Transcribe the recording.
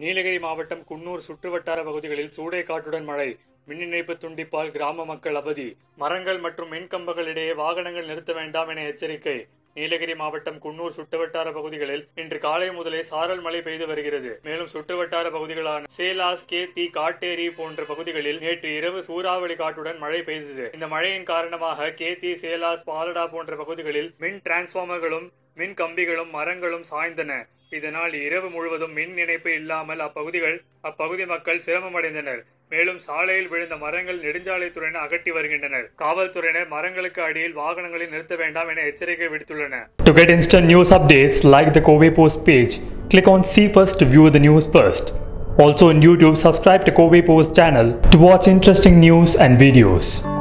நீலகிரி மாவட்டம் குன்னூர் சுற்றுவட்டார பகுதிகளில் சூறைக்காற்றுடன் மழை. மின் இணைப்பு துண்டிப்பால் கிராம மக்கள் அவதி. மரங்கள் மற்றும் மின்கம்பங்கள் இடையே வாகனங்கள் நிறுத்த வேண்டாம் என எச்சரிக்கை. நீலகிரி மாவட்டம் குன்னூர் சுற்றுவட்டார பகுதிகளில் இன்று காலை முதலே சாரல் மழை பெய்து வருகிறது. மேலும் சுற்றுவட்டார பகுதிகளான சேலாஸ், கேத்தி, காட்டேரி போன்ற பகுதிகளில் நேற்று இரவு சூறாவளி காற்றுடன் மழை பெய்தது. இந்த மழையின் காரணமாக கேத்தி, சேலாஸ், பாலடா போன்ற பகுதிகளில் மின் டிரான்ஸ்பார்மர்களும் மின் கம்பிகளும் மரங்களும் சாய்ந்தன. இதனால் இரவு முழுவதும் மின் இணைப்பு இல்லாமல் அப்பகுதி மக்கள் சிரமமடைந்தனர். மேலும் சாலையில் விழுந்த மரங்கள் நெடுஞ்சாலைத்துறையினர் அகற்றி வருகின்றனர். காவல்துறையினர் மரங்களுக்கு அடியில் வாகனங்களை நிறுத்த வேண்டாம் என எச்சரிக்கை விடுத்துள்ளனர். To get instant news updates, like the Covey Post page. Click on See First to view the news first. Also on YouTube, subscribe to Covey Post channel to watch interesting news and videos.